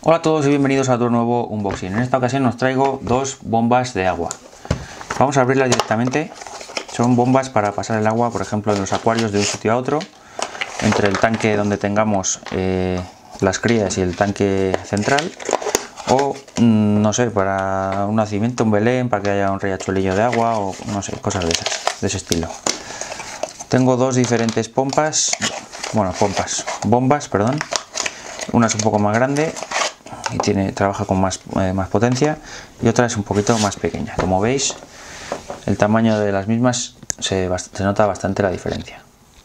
Hola a todos y bienvenidos a otro nuevo unboxing. En esta ocasión os traigo dos bombas de agua. Vamos a abrirlas directamente. Son bombas para pasar el agua, por ejemplo, en los acuarios de un sitio a otro, entre el tanque donde tengamos las crías y el tanque central, o no sé, para un nacimiento, un Belén, para que haya un riachuelillo de agua, o no sé, cosas de esas, de ese estilo. Tengo dos diferentes bombas. Una es un poco más grande y trabaja con más potencia, y otra es un poquito más pequeña. Como veis, el tamaño de las mismas se nota bastante la diferencia.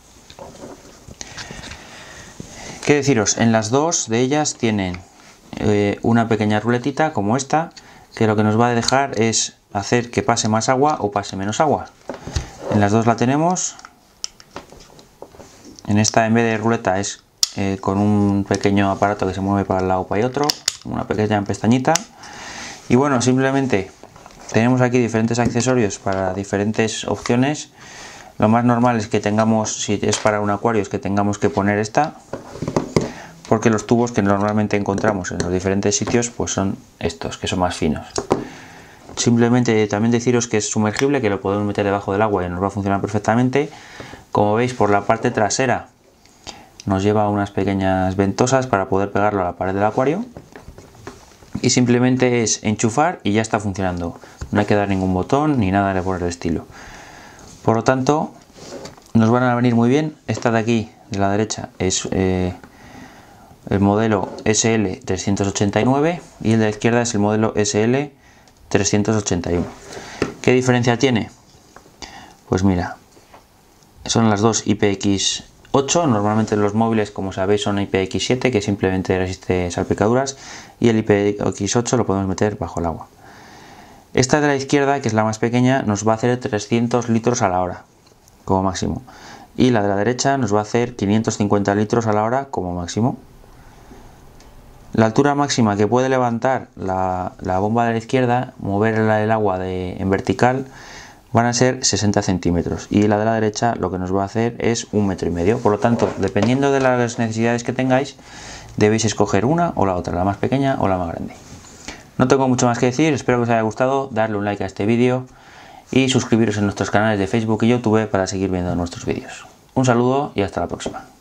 ¿Qué deciros? En las dos de ellas tienen una pequeña ruletita como esta, que lo que nos va a dejar es hacer que pase más agua o pase menos agua. En las dos la tenemos. En esta, en vez de ruleta, es con un pequeño aparato que se mueve para un lado para otro, una pequeña pestañita. Y bueno, simplemente tenemos aquí diferentes accesorios para diferentes opciones. Lo más normal es que tengamos, si es para un acuario, es que tengamos que poner esta, porque los tubos que normalmente encontramos en los diferentes sitios pues son estos, que son más finos. Simplemente también deciros que es sumergible, que lo podemos meter debajo del agua y nos va a funcionar perfectamente. Como veis, por la parte trasera nos lleva unas pequeñas ventosas para poder pegarlo a la pared del acuario, y simplemente es enchufar y ya está funcionando. No hay que dar ningún botón ni nada por el estilo. Por lo tanto, nos van a venir muy bien. Esta de aquí, de la derecha, es el modelo SL389 y el de la izquierda es el modelo SL381. ¿Qué diferencia tiene? Pues mira, son las dos IPX8. Normalmente los móviles, como sabéis, son IPX7, que simplemente resiste salpicaduras, y el IPX8 lo podemos meter bajo el agua. Esta de la izquierda, que es la más pequeña, nos va a hacer 300 litros a la hora como máximo, y la de la derecha nos va a hacer 550 litros a la hora como máximo. La altura máxima que puede levantar la bomba de la izquierda, mover el agua en vertical, van a ser 60 centímetros, y la de la derecha lo que nos va a hacer es 1,5 metros. Por lo tanto, dependiendo de las necesidades que tengáis, debéis escoger una o la otra, la más pequeña o la más grande. No tengo mucho más que decir. Espero que os haya gustado, darle un like a este vídeo y suscribiros en nuestros canales de Facebook y YouTube para seguir viendo nuestros vídeos. Un saludo y hasta la próxima.